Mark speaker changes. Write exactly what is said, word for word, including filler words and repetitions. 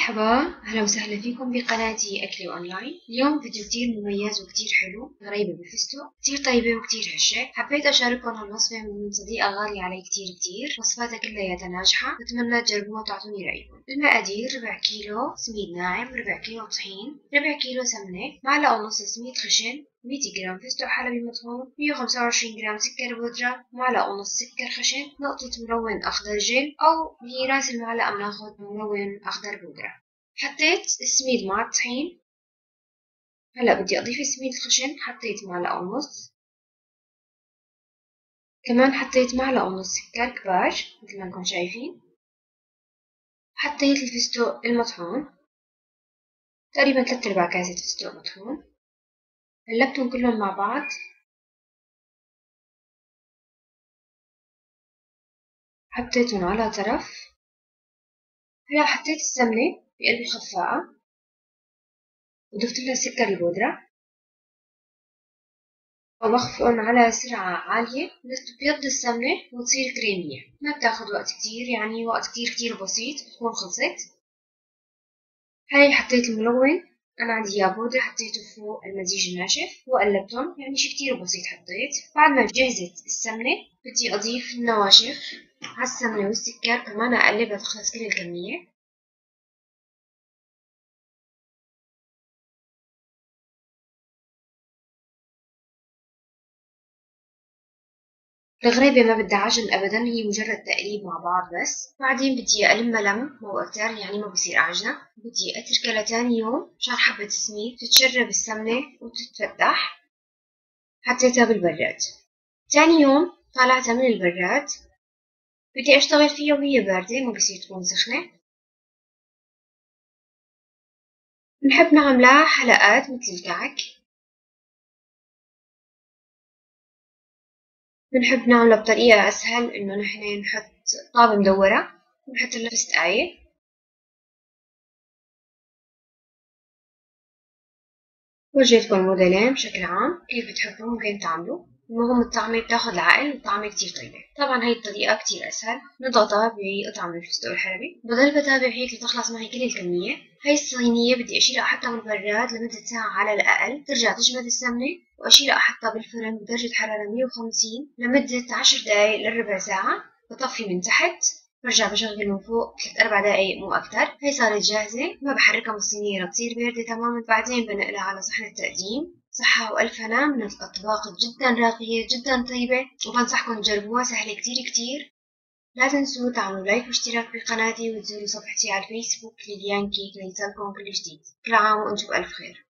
Speaker 1: مرحبا، أهلا وسهلا فيكم بقناتي أكلي أونلاين. اليوم فيديو كتير مميز وكتير حلو، غريبة بالفستق، كتير طيبة وكتير هشة. حبيت أشارككم هالوصفة من صديقة غالية علي كتير كتير، وصفاتها كلياتها ناجحة، بتمنى تجربوها وتعطوني رأيكم. المقادير: ربع كيلو سميد ناعم، ربع كيلو طحين، ربع كيلو سمنة، معلقة ونص سميد خشن، مية جرام فستق حلبي مطحون، مية وخمسة وعشرين جرام سكر بودرة، معلقة ونص سكر خشن، نقطة ملون أخضر جل، أو براس المعلقة بناخد ملون أخضر بودرة. حطيت السميد مع الطحين. هلا بدي أضيف السميد الخشن، حطيت معلقة ونص، كمان حطيت معلقة ونص سكر كبار مثل ما انكم شايفين. حطيت الفستق المطحون، تقريبا ثلاثة أرباع كاسة فستق مطحون. قلبتهم كلهم مع بعض. حطيتهم على طرف. هلا حطيت السمنة بقلب الخفاقة وضفت لها السكر البودرة، وبخفقهم على سرعة عالية لتبيض السمنة وتصير كريمية. ما بتاخد وقت كتير، يعني وقت كتير كتير بسيط بتكون خلصت. هاي حطيت الملون، أنا عندي إياه بودرة، حطيته فوق المزيج الناشف وقلبتهم، يعني شي كتير بسيط. حطيت بعد ما جهزت السمنة بدي أضيف النواشف على السمنة والسكر، كمان أقلبها تخلص كل الكمية. الغريبة ما بدها عجن أبدا، هي مجرد تقليب مع بعض بس. بعدين بدي ألمها لم مو أكتر، يعني ما بصير عجنة. بدي أتركها لتاني يوم مشان حبة السميد تتشرب السمنة وتتفتح. حطيتها بالبراد. تاني يوم طلعتها من البراد، بدي أشتغل فيها وهي باردة، ما بصير تكون سخنة. بنحب نعملها حلقات مثل الكعك. بنحب نعملها بطريقة أسهل، إنه نحن نحط طابة مدورة ونحط لها فستقاية. ورجيتكم الموديلين بشكل عام كيف بتحبوا ممكن تعملوا. المهم الطعمة بتاخد العقل، والطعمة كتير طيبة. طبعا هاي الطريقة كتير أسهل. نضغطها بقطعة من الفستق الحلبي، بضل بتابع هيك لتخلص معي كل الكمية. هاي الصينية بدي أشيلها أحطها بالبراد لمدة ساعة على الأقل، ترجع تجمد السمنة، وأشيلها أحطها بالفرن بدرجة حرارة مية وخمسين لمدة عشر دقايق لربع ساعة. بطفي من تحت، برجع بشغل من فوق ثلاث أربع دقايق مو أكتر. هي صارت جاهزة، ما بحركها من الصينية لتصير باردة تماما. بعدين بنقلها على صحن التقديم. صحة وألف هنا من الأطباق جدا راقية جدا طيبة، وبنصحكم تجربوها، سهلة كتير كتير. لا تنسوا تعملوا لايك واشتراك بقناتي، وتزوروا صفحتي على الفيسبوك ليليان كيك ليصلكم كل جديد. كل عام وانتم بألف خير.